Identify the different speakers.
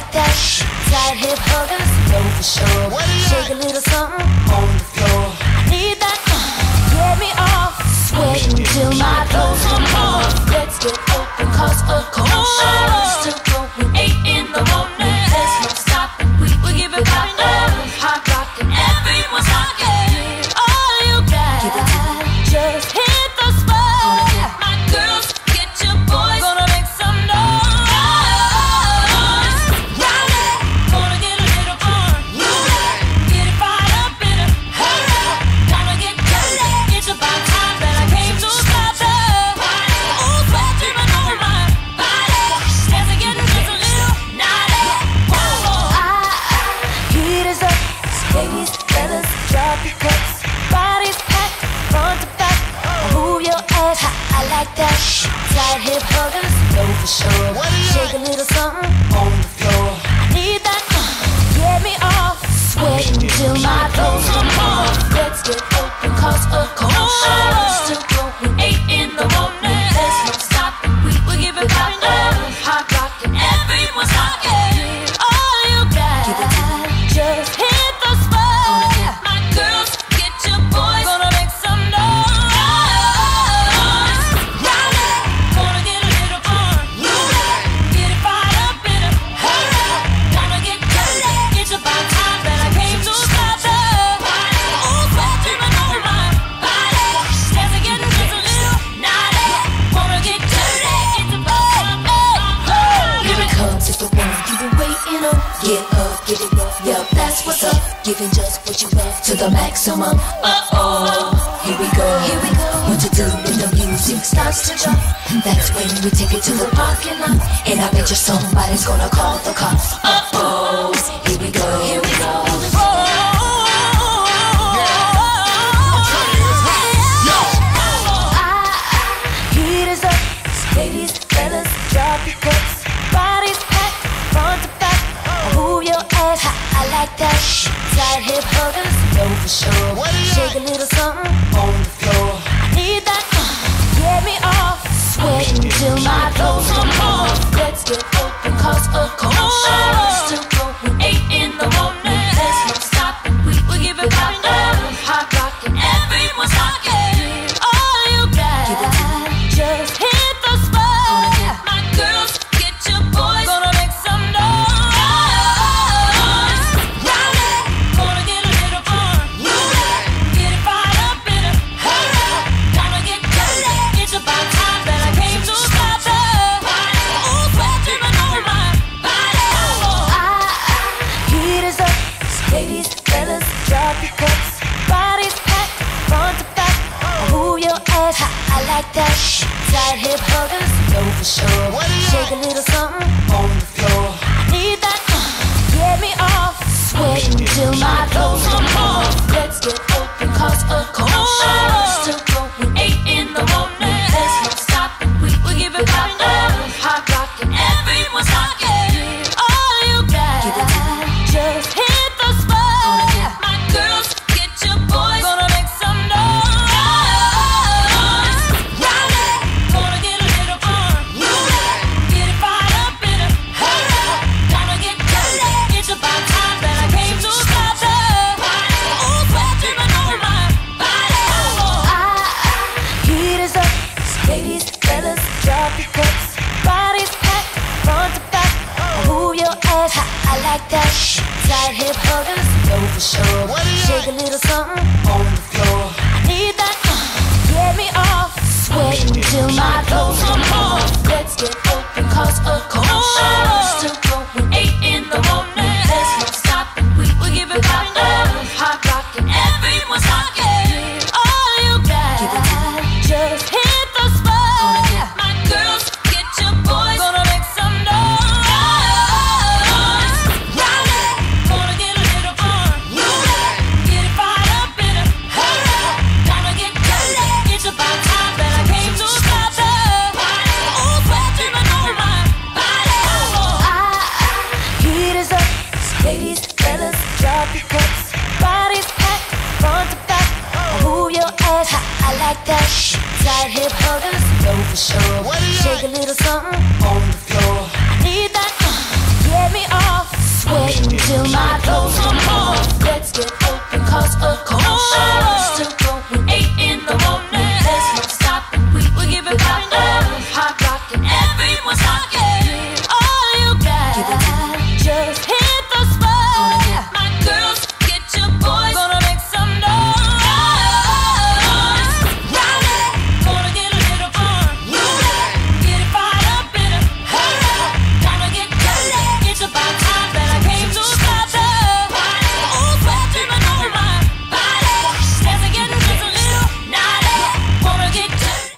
Speaker 1: like that. Tight hip huggers, know for sure. Shake a little something on the floor. I need that. Get me off, sweating till my clothes come off. Let's get open, cause a commotion. Still going 8 in the morning. There's no stopping, we give it poppin'. Hot rockin', everyone's rockin'. All you got, just hit the spot. My girls, get your boys, gonna make some noise. Gonna get a little fun. Get it fired up in a hurry. Gonna get dirty. It's about time that I came to stop the party. Ooh, sweat dripping over my body. Dancing, getting just a little naughty. Whoa. Heat is up, ladies, fellas, drop your cups. Bodies packed, front to back. Move your ass, I like that. Tight hip huggers, know for sure. Shake a little something on the floor. I need that. Get me off, sweating till my clothes come off. Let's get open, cause a commotion. Still going 8 in the morning. There's no stopping, we give it poppin'. Hot rockin', everyone's rockin'. All you got, just hit the spot. My girls, get your boys, gonna make some noise. Gonna get a little fun. Get it fired up in a hurry. Gonna get dirty. It's about time that I came to stop the party. Ooh, sweat dripping over my body. Dancing, getting just a little naughty. Wanna get dirty. It's about time. Here it comes, it's the one you've been waiting on. Get up, get it rough, yup, that's what's up. Giving just what you love to the maximum. Here we go. What to do when the music starts to jump? That's when we take it to the parking lot. And I bet you somebody's gonna call the cops. Here we go. Heat is up, ladies, fellas, drop your cups. Bodies packed, front to back. Move your ass, I like that. Tight hip huggers, know for sure. Shake a little something on the floor. I need that. Get me off, sweating till my clothes come off. Let's get open, cause a commotion. Still going 8 in the morning. There's no stopping, we give it poppin'. Hot rockin', everyone's rockin'. All you got, just hit the spot. My girls, get your boys, gonna make some noise. Gonna get a little fun. Get it fired up in a hurry. Gonna get dirty. It's about time that I came to stop the party. Ooh, sweat dripping over my body. Heat is up, ladies, fellas, drop your cups. Bodies packed, front to back. Move your ass, I like that. Tight hip huggers, know for sure. Shake a little something on the floor. I need that. Get me off, sweating till my clothes come off. Let's get open, cause a commotion. Still going 8 in the morning. There's no stopping, we give it poppin'. Hot rockin', everyone's rockin'. All you got, just hit the spot. My girls, get your boys, gonna make some noise. Gonna get a little fun. Get it fired up in a hurry. Gonna get dirty. It's about time that I came to stop the party. Ooh, sweat dripping over my body. Heat is up, ladies, fellas, drop your cups. Bodies packed, front to back. Move your ass, I like that. Tight hip huggers, know for sure. Shake a little something on the floor. I need that. Get me off, sweating till my clothes come off. Let's get open, cause a commotion. Still going 8 in the morning. There's no stopping, we give it poppin'. Hot rockin', everyone's rockin'. All you got, just hit the spot. My girls, get your boys, gonna make some noise. Gonna get a little fun. Get it fired up in a hurry. Gonna get dirty. It's about time that I came to stop the party. Ooh, sweat dripping over my body. Heat is up, ladies, fellas, drop your cups. Bodies packed, front to back. Move your ass, I like that. Tight hip huggers, know for sure. Shake a little something on the floor.